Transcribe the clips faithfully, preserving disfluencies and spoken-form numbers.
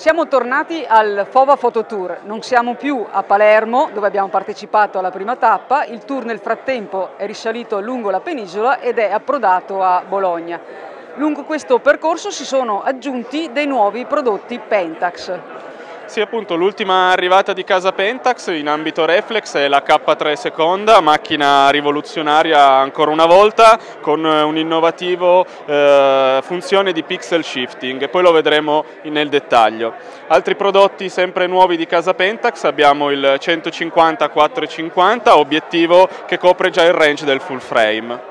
Siamo tornati al Fova Photo Tour, non siamo più a Palermo dove abbiamo partecipato alla prima tappa, il tour nel frattempo è risalito lungo la penisola ed è approdato a Bologna. Lungo questo percorso si sono aggiunti dei nuovi prodotti Pentax. Sì, appunto, l'ultima arrivata di casa Pentax in ambito reflex è la K tre Seconda, macchina rivoluzionaria ancora una volta con un innovativo eh, funzione di pixel shifting, e poi lo vedremo nel dettaglio. Altri prodotti sempre nuovi di casa Pentax, abbiamo il centocinquanta quattrocentocinquanta, obiettivo che copre già il range del full frame.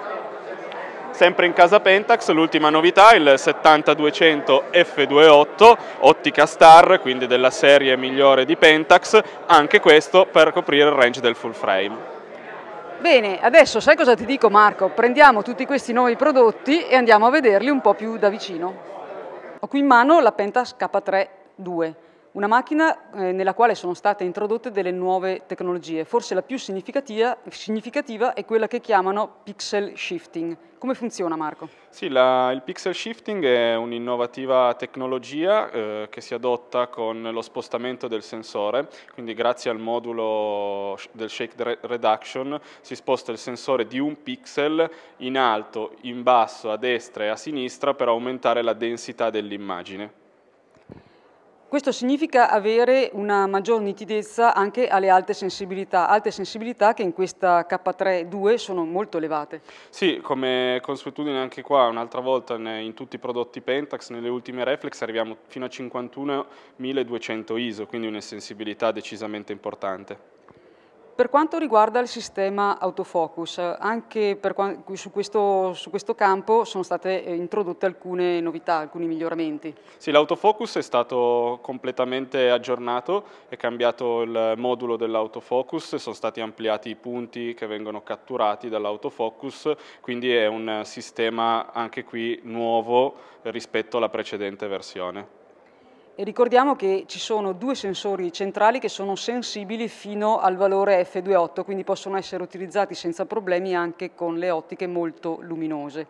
Sempre in casa Pentax l'ultima novità, il settanta duecento F due punto otto, ottica star, quindi della serie migliore di Pentax, anche questo per coprire il range del full frame. Bene, adesso sai cosa ti dico Marco? Prendiamo tutti questi nuovi prodotti e andiamo a vederli un po' più da vicino. Ho qui in mano la Pentax K tre due, una macchina eh, nella quale sono state introdotte delle nuove tecnologie. Forse la più significativa, significativa è quella che chiamano pixel shifting. Come funziona, Marco? Sì, la, il pixel shifting è un'innovativa tecnologia eh, che si adotta con lo spostamento del sensore, quindi grazie al modulo del shake reduction si sposta il sensore di un pixel in alto, in basso, a destra e a sinistra per aumentare la densità dell'immagine. Questo significa avere una maggior nitidezza anche alle alte sensibilità, alte sensibilità che in questa K tre due sono molto elevate. Sì, come consuetudine anche qua, un'altra volta in tutti i prodotti Pentax, nelle ultime reflex arriviamo fino a cinquantunomiladuecento I S O, quindi una sensibilità decisamente importante. Per quanto riguarda il sistema autofocus, anche per, su, questo, su questo campo sono state introdotte alcune novità, alcuni miglioramenti. Sì, l'autofocus è stato completamente aggiornato, è cambiato il modulo dell'autofocus, sono stati ampliati i punti che vengono catturati dall'autofocus, quindi è un sistema anche qui nuovo rispetto alla precedente versione. E ricordiamo che ci sono due sensori centrali che sono sensibili fino al valore F due punto otto, quindi possono essere utilizzati senza problemi anche con le ottiche molto luminose.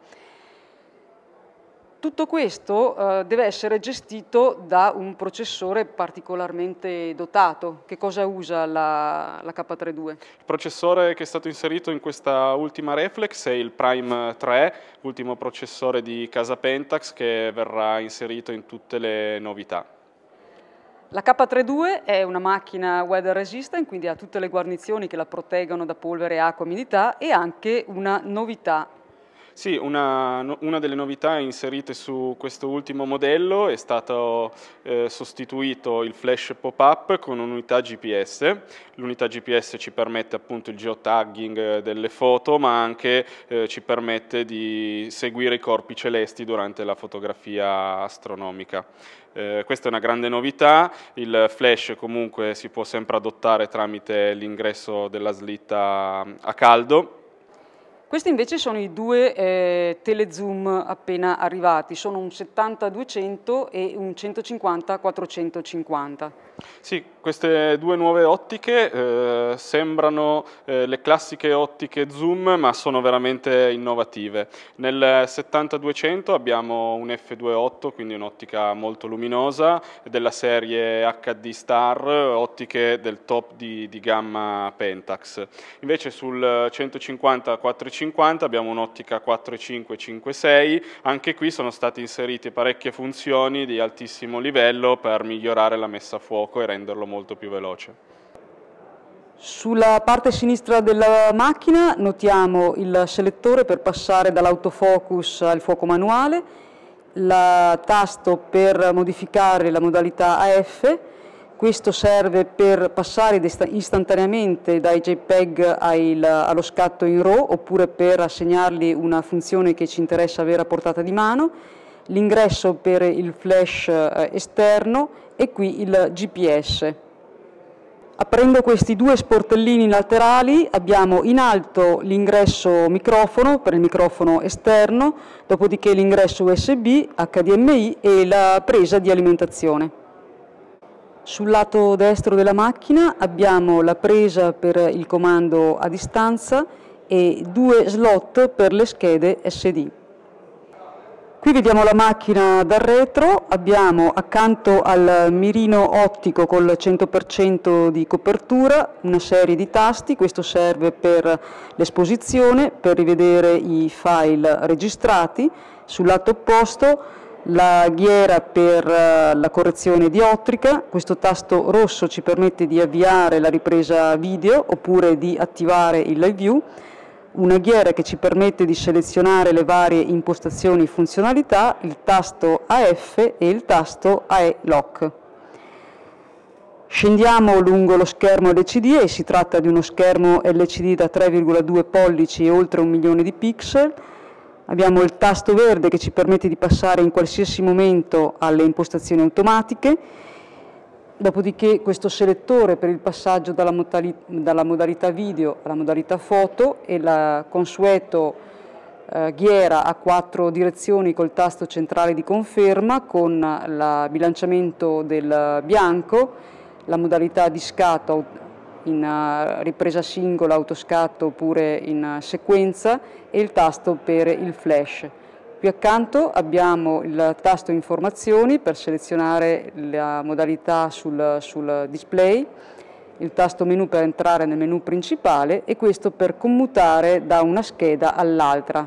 Tutto questo eh, deve essere gestito da un processore particolarmente dotato. Che cosa usa la, la K tre due? Il processore che è stato inserito in questa ultima reflex è il Prime tre, ultimo processore di casa Pentax che verrà inserito in tutte le novità. La K tre due è una macchina weather resistant, quindi ha tutte le guarnizioni che la proteggono da polvere, acqua, umidità, e anche una novità. Sì, una, una delle novità inserite su questo ultimo modello è stato eh, sostituito il flash pop-up con un'unità G P S. L'unità G P S ci permette appunto il geotagging delle foto, ma anche eh, ci permette di seguire i corpi celesti durante la fotografia astronomica. Eh, questa è una grande novità, il flash comunque si può sempre adottare tramite l'ingresso della slitta a caldo. Questi invece sono i due eh, telezoom appena arrivati, sono un settanta duecento e un centocinquanta quattrocentocinquanta. Sì, queste due nuove ottiche eh, sembrano eh, le classiche ottiche zoom, ma sono veramente innovative. Nel settanta duecento abbiamo un F due punto otto, quindi un'ottica molto luminosa, della serie H D Star, ottiche del top di, di gamma Pentax. Invece sul centocinquanta quattrocentocinquanta abbiamo un'ottica quattro virgola cinque cinque sei, anche qui sono state inserite parecchie funzioni di altissimo livello per migliorare la messa a fuoco e renderlo molto più veloce. Sulla parte sinistra della macchina notiamo il selettore per passare dall'autofocus al fuoco manuale, il tasto per modificare la modalità A F. Questo serve per passare istantaneamente dai JPEG allo scatto in RAW oppure per assegnargli una funzione che ci interessa avere a portata di mano, l'ingresso per il flash esterno e qui il G P S. Aprendo questi due sportellini laterali abbiamo in alto l'ingresso microfono per il microfono esterno, dopodiché l'ingresso U S B, H D M I e la presa di alimentazione. Sul lato destro della macchina abbiamo la presa per il comando a distanza e due slot per le schede S D. Qui vediamo la macchina dal retro, abbiamo accanto al mirino ottico col cento per cento di copertura una serie di tasti. Questo serve per l'esposizione, per rivedere i file registrati. Sul lato opposto la ghiera per la correzione diottrica. Questo tasto rosso ci permette di avviare la ripresa video oppure di attivare il live view. Una ghiera che ci permette di selezionare le varie impostazioni e funzionalità, il tasto A F e il tasto A E Lock. Scendiamo lungo lo schermo L C D e si tratta di uno schermo L C D da tre virgola due pollici e oltre un milione di pixel. Abbiamo il tasto verde che ci permette di passare in qualsiasi momento alle impostazioni automatiche. Dopodiché questo selettore per il passaggio dalla modalità, dalla modalità video alla modalità foto e la consueto eh, ghiera a quattro direzioni col tasto centrale di conferma con il bilanciamento del bianco, la modalità di scatto in uh, ripresa singola, autoscatto oppure in uh, sequenza e il tasto per il flash. Qui accanto abbiamo il tasto informazioni per selezionare la modalità sul, sul display, il tasto menu per entrare nel menu principale e questo per commutare da una scheda all'altra.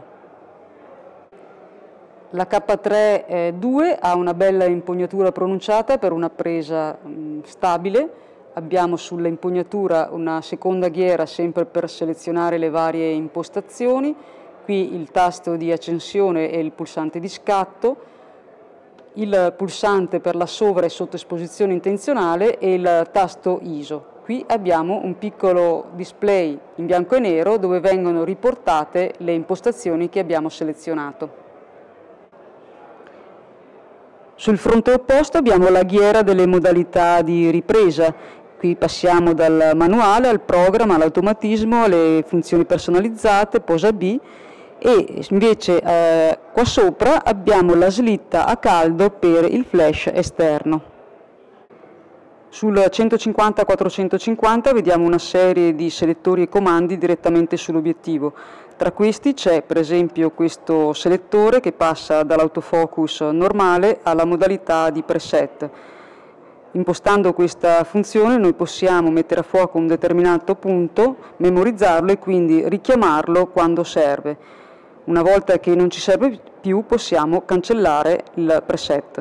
La K tre due ha una bella impugnatura pronunciata per una presa mh, stabile. Abbiamo sulla impugnatura una seconda ghiera sempre per selezionare le varie impostazioni. Qui il tasto di accensione e il pulsante di scatto, il pulsante per la sovra e sottoesposizione intenzionale e il tasto I S O. Qui abbiamo un piccolo display in bianco e nero dove vengono riportate le impostazioni che abbiamo selezionato. Sul fronte opposto abbiamo la ghiera delle modalità di ripresa. Qui passiamo dal manuale al programma, all'automatismo, alle funzioni personalizzate, posa B. E invece eh, qua sopra abbiamo la slitta a caldo per il flash esterno. Sul centocinquanta quattrocentocinquanta vediamo una serie di selettori e comandi direttamente sull'obiettivo. Tra questi c'è per esempio questo selettore che passa dall'autofocus normale alla modalità di preset. Impostando questa funzione noi possiamo mettere a fuoco un determinato punto, memorizzarlo e quindi richiamarlo quando serve. Una volta che non ci serve più possiamo cancellare il preset.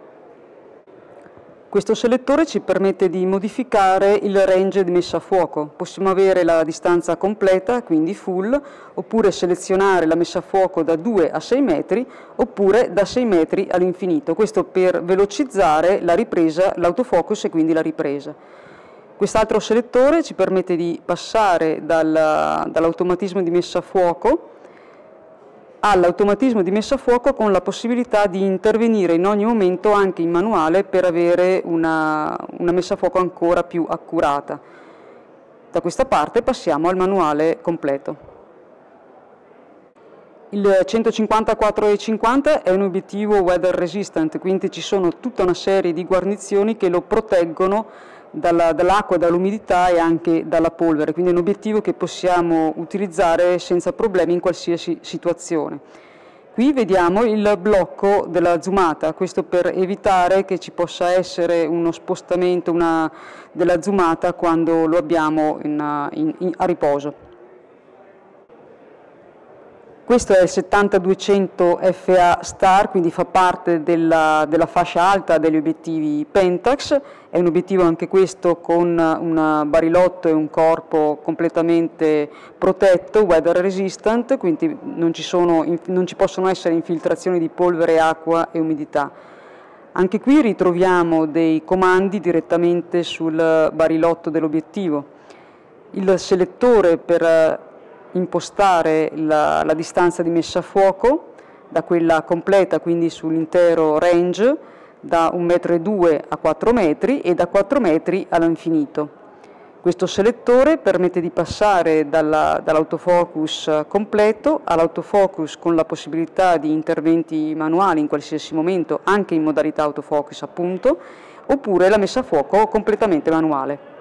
Questo selettore ci permette di modificare il range di messa a fuoco. Possiamo avere la distanza completa, quindi full, oppure selezionare la messa a fuoco da due a sei metri, oppure da sei metri all'infinito. Questo per velocizzare la ripresa, l'autofocus e quindi la ripresa. Quest'altro selettore ci permette di passare dal, dall'automatismo di messa a fuoco all'automatismo di messa a fuoco con la possibilità di intervenire in ogni momento anche in manuale per avere una, una messa a fuoco ancora più accurata. Da questa parte passiamo al manuale completo. Il centocinquanta quattrocentocinquanta è un obiettivo weather resistant, quindi ci sono tutta una serie di guarnizioni che lo proteggono dall'acqua, dall'umidità e anche dalla polvere, quindi è un obiettivo che possiamo utilizzare senza problemi in qualsiasi situazione. Qui vediamo il blocco della zoomata, questo per evitare che ci possa essere uno spostamento una, della zoomata quando lo abbiamo in, in, in, a riposo. Questo è il settanta duecento F A Star, quindi fa parte della, della fascia alta degli obiettivi Pentax. È un obiettivo anche questo con un barilotto e un corpo completamente protetto, weather resistant, quindi non ci, sono, non ci possono essere infiltrazioni di polvere, acqua e umidità. Anche qui ritroviamo dei comandi direttamente sul barilotto dell'obiettivo. Il selettore per impostare la, la distanza di messa a fuoco da quella completa, quindi sull'intero range, da un metro e due a quattro metri e da quattro metri all'infinito. Questo selettore permette di passare dall'autofocus completo all'autofocus con la possibilità di interventi manuali in qualsiasi momento, anche in modalità autofocus appunto, oppure la messa a fuoco completamente manuale.